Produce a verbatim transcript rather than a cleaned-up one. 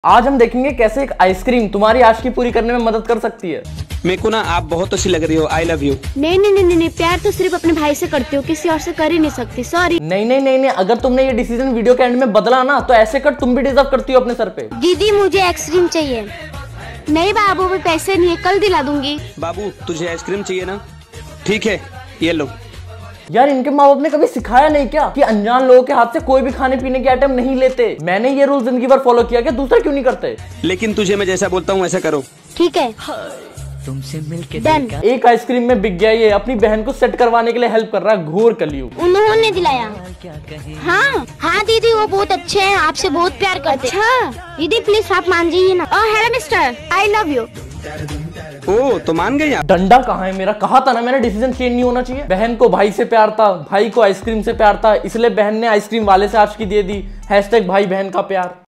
आज हम देखेंगे कैसे एक आइसक्रीम तुम्हारी आशिकी पूरी करने में मदद कर सकती है। मेरे को ना आप बहुत अच्छी लग रही हो, आई लव यू। नहीं नहीं नहीं नहीं, प्यार तो सिर्फ अपने भाई से करती हो, किसी और से कर ही नहीं सकती, सॉरी। नहीं नहीं नहीं नहीं, अगर तुमने ये डिसीजन वीडियो के एंड में बदला ना तो ऐसे कर तुम भी डिजर्व करती हो अपने सर पे। दीदी मुझे आइसक्रीम चाहिए। नहीं बाबू भी पैसे नहीं है, कल दिला दूंगी। बाबू तुझे आइसक्रीम चाहिए ना, ठीक है ये लो। यार इनके माँ बाप ने कभी सिखाया नहीं क्या कि अनजान लोगों के हाथ से कोई भी खाने पीने के आइटम नहीं लेते। मैंने ये रूल जिंदगी भर फॉलो किया, क्या दूसरा क्यों नहीं करते? लेकिन तुझे मैं जैसा बोलता हूँ ऐसा करो, ठीक है? तुमसे मिलके डन। एक आइसक्रीम में बिक गया ये, अपनी बहन को सेट करवाने के लिए हेल्प कर रहा है घोर कलयुग। उन्होंने दिलाया। क्या कहे। हाँ हाँ दीदी वो बहुत अच्छे हैं, आपसे बहुत प्यार करते हैं। अच्छा दीदी प्लीज आप मान जाइए ना। Oh hello mister, I love you. ओ तो मान गई आप। डंडा कहाँ है मेरा? कहा था ना मैंने डिसीजन चेंज नहीं होना चाहिए। बहन को भाई से प्यार था, भाई को आइसक्रीम से प्यार था, इसलिए बहन ने आइसक्रीम वाले से आशिकी दे दी। हैशटैग भाई बहन का प्यार।